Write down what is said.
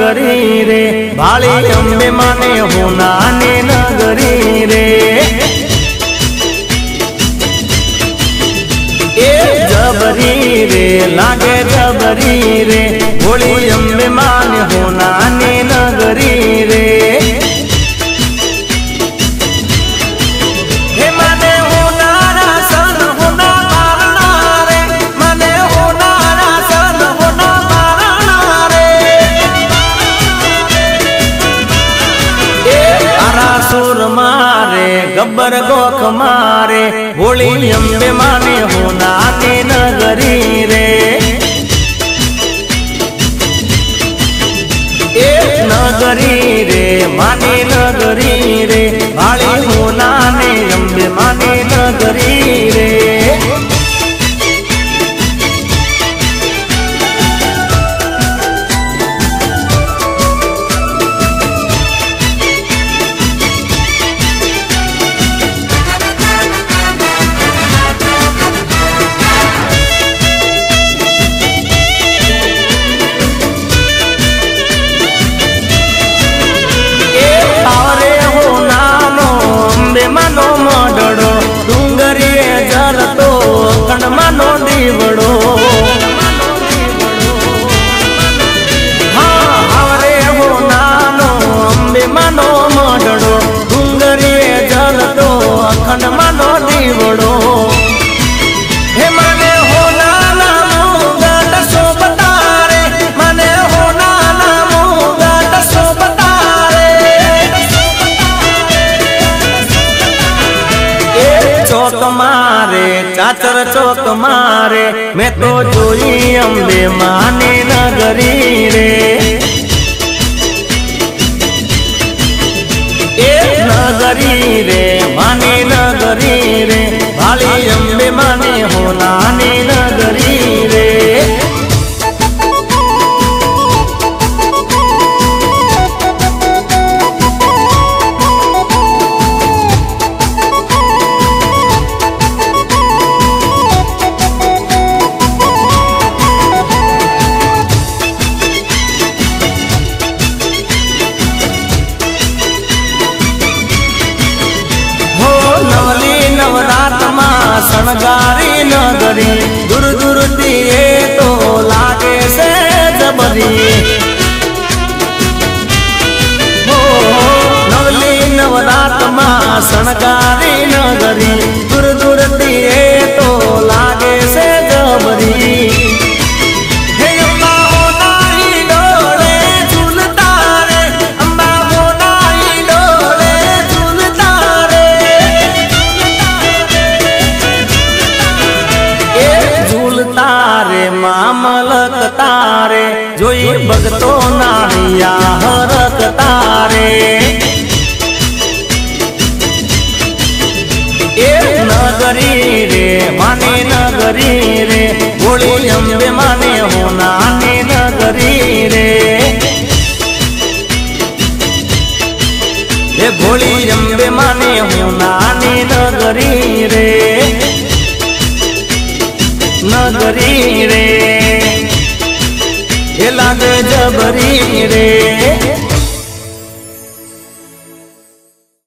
नगरी रे भाली अम्बे माने होनानी नगरी रे ए जबरी रे लागे जबरी रे भोली अम्बे माने होनानी नगरी रे सुर मारे गब्बर गोख मारे भोली अम्बे माने होनानी नगरी रे नगरी रे माने नगरी रे भाली होनानी अम्बे माने नगरी रे मानो मोडड़ो डूंगरी जरतो खंड मानो दीवड़ो हाँ आवरे हो नानो अम्बे मानो मोडड़ो डूंगरी जरतो खंड मानो दीवड़ो हे माने हो नाना मुगट सोबतारे माने हो नाना मुगट सोबतारे चौक मारे चाचर चौक मारे मैं तो जोई अम्बे माने नगरी रे ए नगरी रे माने नगरी रे भाली अम्बे माने होनानी नगरी रे शणगारी नगरी दूर दूर दिए तो लागे से जबरी हो नवली नवरात माँ शणगारी नगरी दूर दूर दिए तो लागे से जबरी मामलक तारे जोई भगतो नारिया हरक तारे ए नगरी रे माने नगरी रे भोली अम्बे माने होनानी नगरी रे ए भोली अम्बे माने होनानी नगरी रे नगरी रे लागे जबरी रे।